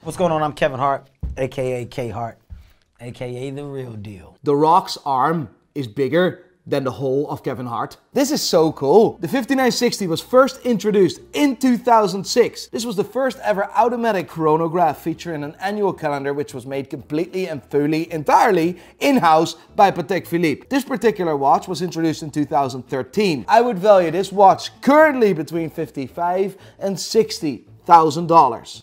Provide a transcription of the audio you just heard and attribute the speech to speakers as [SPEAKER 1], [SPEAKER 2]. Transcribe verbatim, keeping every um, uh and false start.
[SPEAKER 1] What's going on? I'm Kevin Hart, aka K Hart, aka the real deal.
[SPEAKER 2] The Rock's arm is bigger than the whole of Kevin Hart. This is so cool. The fifty-nine sixty was first introduced in two thousand six. This was the first ever automatic chronograph featuring an annual calendar which was made completely and fully, entirely in-house by Patek Philippe. This particular watch was introduced in two thousand thirteen. I would value this watch currently between fifty-five and sixty thousand dollars.